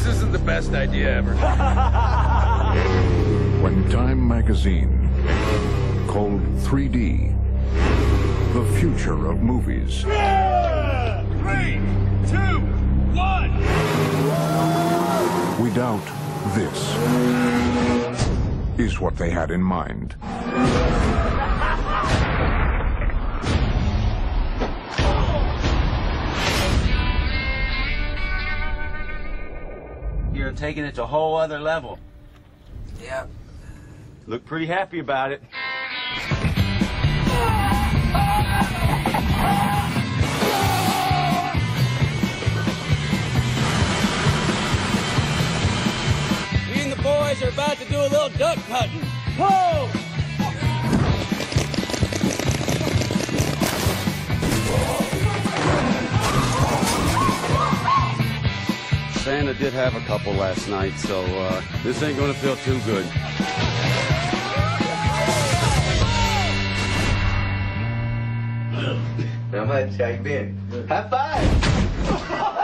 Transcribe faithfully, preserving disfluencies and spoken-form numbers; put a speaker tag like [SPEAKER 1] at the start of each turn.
[SPEAKER 1] isn't the best idea ever.
[SPEAKER 2] When Time magazine called three D the future of movies.
[SPEAKER 1] Yeah! Three, two, one!
[SPEAKER 2] We doubt this is what they had in mind.
[SPEAKER 3] You're taking it to a whole other level.
[SPEAKER 4] Yeah.
[SPEAKER 3] Look pretty happy about it.
[SPEAKER 5] Me and the boys are about to do a little duck hunting. Whoa!
[SPEAKER 3] Santa did have a couple last night, so uh, this ain't gonna feel too good.
[SPEAKER 4] How much? How you been? High five!